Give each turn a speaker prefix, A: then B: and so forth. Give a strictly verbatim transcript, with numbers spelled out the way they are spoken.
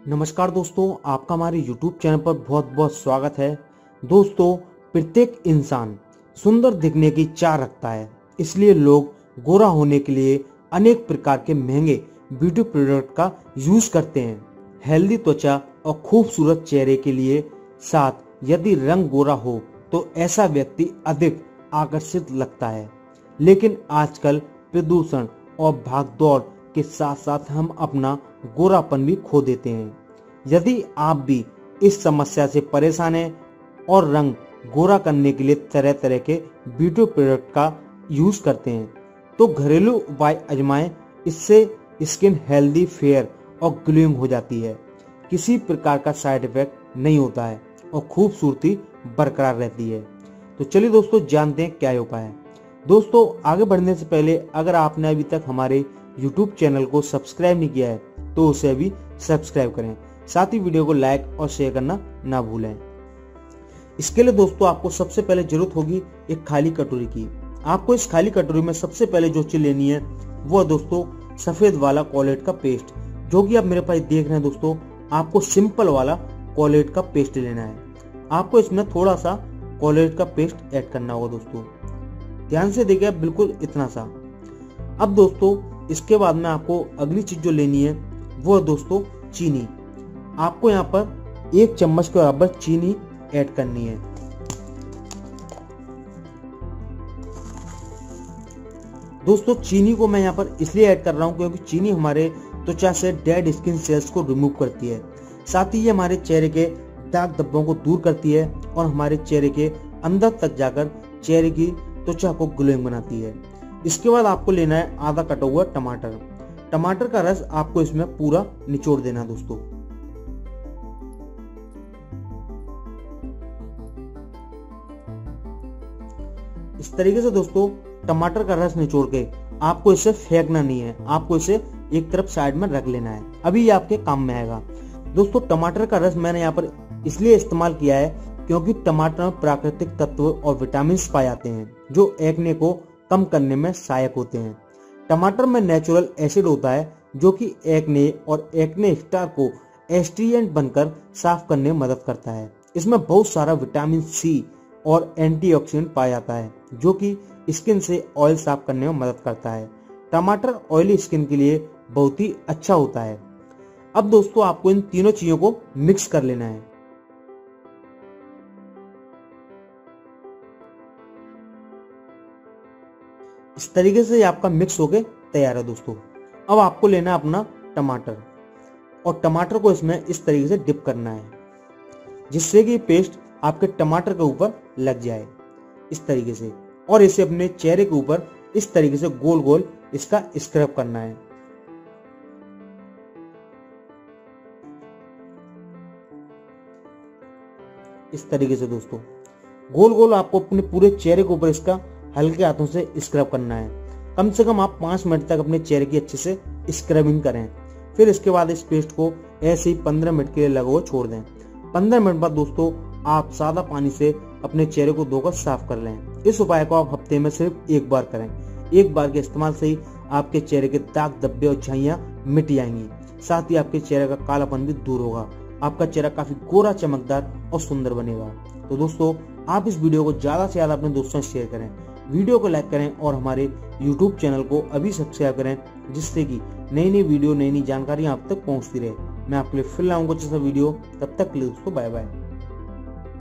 A: नमस्कार दोस्तों, आपका हमारे YouTube चैनल पर बहुत बहुत स्वागत है। दोस्तों, प्रत्येक इंसान सुंदर दिखने की चाह रखता है, इसलिए लोग गोरा होने के लिए अनेक प्रकार के महंगे ब्यूटी प्रोडक्ट का यूज करते हैं। हेल्दी त्वचा और खूबसूरत चेहरे के लिए साथ यदि रंग गोरा हो तो ऐसा व्यक्ति अधिक आकर्षित लगता है। लेकिन आजकल प्रदूषण और भागदौड़ के साथ साथ हम अपना गोरापन भी खो देते हैं। यदि आप भी इस समस्या से परेशान हैं और रंग गोरा करने के लिए तरह तरह के ब्यूटी प्रोडक्ट का यूज करते हैं तो घरेलू उपाय आजमाएं। इससे स्किन हेल्दी, फेयर और ग्लोइंग हो जाती है। किसी प्रकार का साइड इफेक्ट नहीं होता है और खूबसूरती बरकरार रहती है। तो चलिए दोस्तों, जानते हैं क्या उपाय है। दोस्तों, आगे बढ़ने से पहले अगर आपने अभी तक हमारे यूट्यूब चैनल को सब्सक्राइब नहीं किया है तो उसे अभी सब्सक्राइब करें, साथ ही वीडियो को लाइक और शेयर करना ना भूलें। इसके लिए दोस्तों आपको सबसे पहले जरूरत होगी एक खाली कटोरी की। आपको इस खाली कटोरी में सबसे पहले जो चीज लेनी है वो है दोस्तों सफेद वाला कोलगेट का पेस्ट, जो कि आप मेरे पास देख रहे हैं। दोस्तों, आपको सिंपल वाला कोलगेट का पेस्ट लेना है। आपको इसमें थोड़ा सा कोलगेट का पेस्ट ऐड करना होगा। दोस्तों ध्यान से देखिए, बिल्कुल इतना सा। अब दोस्तों इसके बाद में आपको अगली चीज जो लेनी है वो है दोस्तों चीनी। आपको यहाँ पर एक चम्मच के बराबर चीनी ऐड करनी है। दोस्तों चीनी को मैं यहाँ पर इसलिए ऐड कर रहा हूँ क्योंकि चीनी हमारे त्वचा से डेड स्किन सेल्स को रिमूव करती है, साथ ही ये हमारे चेहरे के दाग धब्बों को दूर करती है और हमारे चेहरे के अंदर तक जाकर चेहरे की त्वचा को ग्लोइंग बनाती है। इसके बाद आपको लेना है आधा कटा हुआ टमाटर। टमाटर का रस आपको इसमें पूरा निचोड़ देना है। दोस्तों इस तरीके से दोस्तों टमाटर का रस निचोड़ के आपको इसे फेंकना नहीं है, आपको इसे एक तरफ साइड में रख लेना है। अभी ये आपके काम में आएगा। दोस्तों टमाटर का रस मैंने यहाँ पर इसलिए इस्तेमाल किया है क्योंकि टमाटर में प्राकृतिक तत्व और विटामिन पाए जाते हैं जो एक्ने को कम करने में सहायक होते हैं। टमाटर में नेचुरल एसिड होता है जो कि एक्ने और एक्ने स्कार को एस्ट्रिएंट बनकर साफ करने में मदद करता है। इसमें बहुत सारा विटामिन सी और एंटीऑक्सीडेंट पाया जाता है जो कि स्किन से ऑयल साफ करने में मदद करता है। टमाटर ऑयली स्किन के लिए बहुत ही अच्छा होता है। अब दोस्तों आपको इन तीनों चीजों को मिक्स कर लेना है। इस तरीके से आपका मिक्स होके तैयार है। दोस्तों अब आपको लेना है अपना टमाटर और टमाटर को इसमें इस तरीके से डिप करना है जिससे कि पेस्ट आपके टमाटर के ऊपर लग जाए इस तरीके से, और इसे अपने चेहरे के ऊपर इस तरीके से गोल गोल इसका स्क्रब करना है। इस तरीके से दोस्तों गोल गोल आपको अपने पूरे चेहरे के ऊपर इसका हल्के हाथों से स्क्रब करना है। कम से कम आप पांच मिनट तक अपने चेहरे की अच्छे से स्क्रबिंग करें। फिर इसके बाद इस पेस्ट को ऐसे ही पंद्रह मिनट के लिए लगा हुआ छोड़ दें। पंद्रह मिनट बाद दोस्तों आप सादा पानी से अपने चेहरे को धोकर साफ कर लें। इस उपाय को आप हफ्ते में सिर्फ एक बार करें। एक बार के इस्तेमाल से ही आपके चेहरे के दाग धब्बे और झाइयां मिट जाएंगी, साथ ही आपके चेहरे का कालापन भी दूर होगा। आपका चेहरा काफी गोरा, चमकदार और सुंदर बनेगा। तो दोस्तों आप इस वीडियो को ज्यादा से ज्यादा अपने दोस्तों से शेयर करें, वीडियो को लाइक करें और हमारे यूट्यूब चैनल को अभी सब्सक्राइब करें, जिससे कि नई नई वीडियो, नई नई जानकारी आप तक पहुंचती रहे। मैं आपके लिए फिर लाऊंगा अच्छा सा वीडियो। तब तक के लिए दोस्तों बाय बाय।